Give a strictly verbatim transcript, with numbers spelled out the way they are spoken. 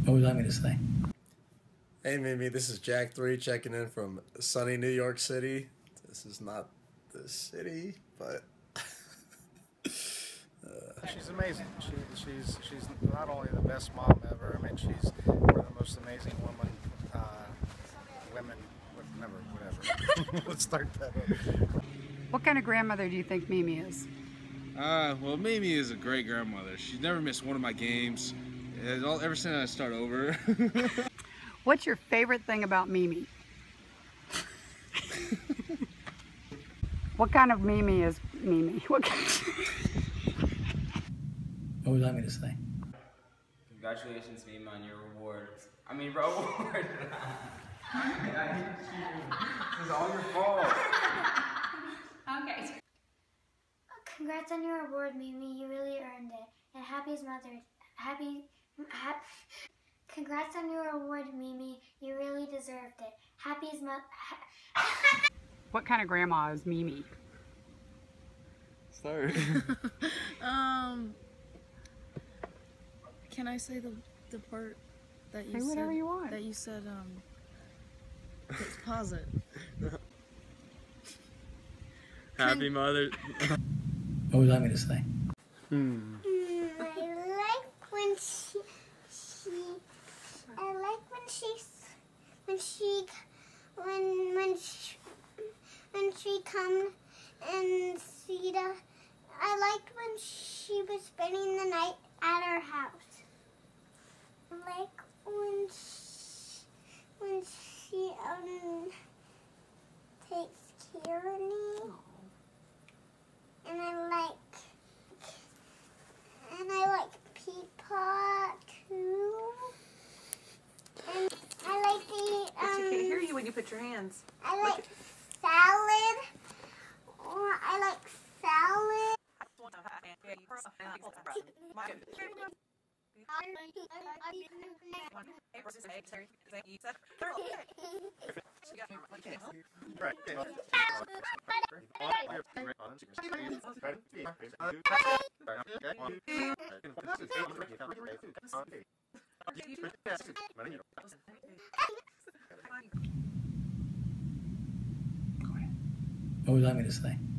What was I going to say? Hey Mimi, this is Jack three checking in from sunny New York City. This is not the city, but uh. She's amazing. She, she's she's not only the best mom ever. I mean, she's one of the most amazing women. Uh, women, never, whatever. Let's start that over. What kind of grandmother do you think Mimi is? Uh, well, Mimi is a great grandmother. She's never missed one of my games. All, ever since I start over. What's your favorite thing about Mimi? What kind of Mimi is Mimi? What, kind of... what was I going to say? Congratulations, Mimi, on your award. I mean, reward. This is all your fault. Okay. Congrats on your award, Mimi. You really earned it. And happy Mother's Happy. Happy. Congrats on your award, Mimi. You really deserved it. Happy as mo- ha What kind of grandma is Mimi? Sorry. um, can I say the the part that you say said? Whatever you want. That you said. Um, let's pause it. Happy Mother. What was I going to say? Hmm. I like when she. I like when she, when she, when when she, when she come and see the. I liked when she was spending the night at our house. I like when she, when she um takes care of me, and I like, and I like Peapod too. And I like the, um... But she can't hear you when you put your hands. I like salad. Or I like salad. What was I going to say?